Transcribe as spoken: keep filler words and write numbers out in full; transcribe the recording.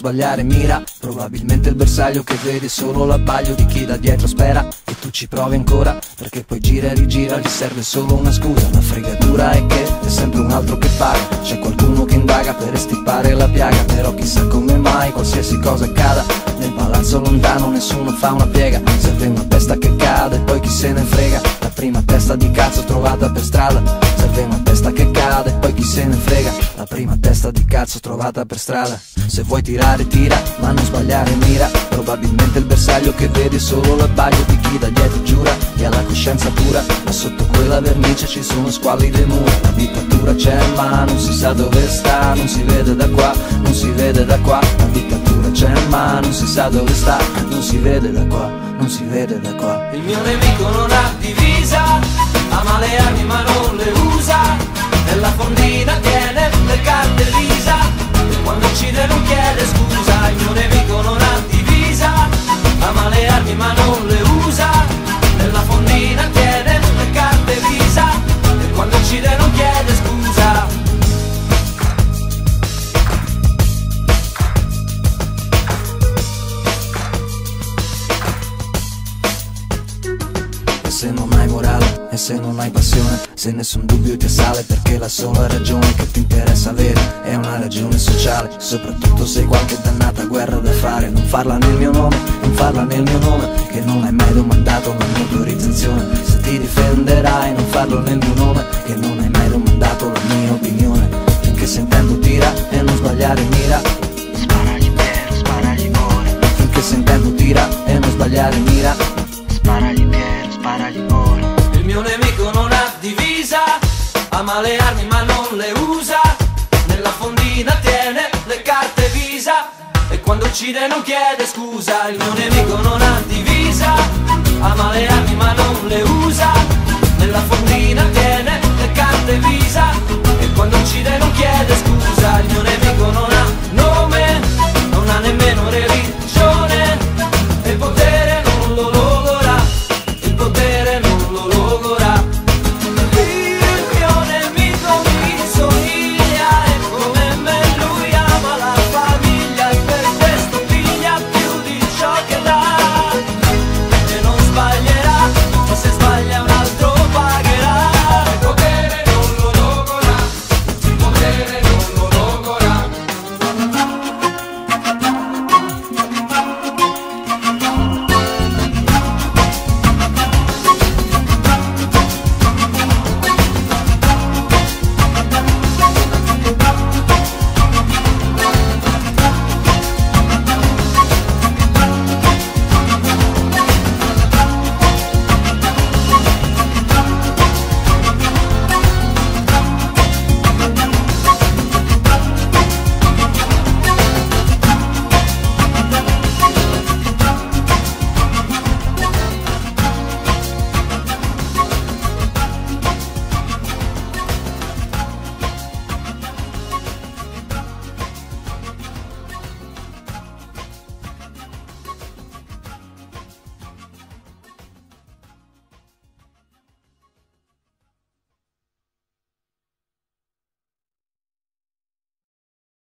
sbagliare mira. Probabilmente il bersaglio che vede è solo l'abbaglio di chi da dietro spera che tu ci provi ancora, perché poi gira e rigira, gli serve solo una scusa. La fregatura è che c'è sempre un altro che paga, c'è qualcuno che indaga per estirpare la piaga. Però chissà come mai qualsiasi cosa accada, nel palazzo lontano nessuno fa una piega. Serve una testa che cade e poi chi se ne frega, la prima testa di cazzo trovata per strada. Serve una testa che cade e poi chi se ne frega, la prima testa di cazzo trovata per strada. Se vuoi tirare tira, ma non sbagliare mira. Probabilmente il bersaglio che vedi è solo l'abbaglio di chi da dietro giura che ha la coscienza pura, ma sotto quella vernice ci sono squallide mura. La dittatura c'è ma non si sa dove sta, non si vede da qua, non si vede da qua. La dittatura c'è ma non si sa dove sta, non si vede da qua, non si vede da qua. Il mio nemico non ha divisa, ama le armi ma non le usa, nella fondina tiene le carte Visa e quando uccide non chiede scusa. Il mio nemico non ha divisa, ama le armi ma non le usa, nella fondina tiene le carte Visa e quando uccide non chiede scusa. Se non hai morale e se non hai passione, se nessun dubbio ti assale, perché la sola ragione che ti interessa avere è una ragione sociale. Soprattutto se hai qualche dannata guerra da fare, non farla nel mio nome, non farla nel mio nome, che non hai mai domandato la mia autorizzazione. Se ti difenderai non farlo nel mio nome, che non hai mai domandato la mia opinione. Finché sentendo tira e non sbagliare mira, Sparagli Piero, sparagli cuore. finché sentendo tira e non sbagliare mira, Sparagli Piero, sparagli cuore. Il mio nemico non ha divisa, ama le armi ma non le usa, nella fondina tiene le carte Visa e quando uccide non chiede scusa. Il mio nemico non ha divisa, ama le armi ma non le usa, nella fondina tiene le carte Visa e quando uccide non chiede scusa. Il mio nemico non ha nome, non ha nemmeno religione,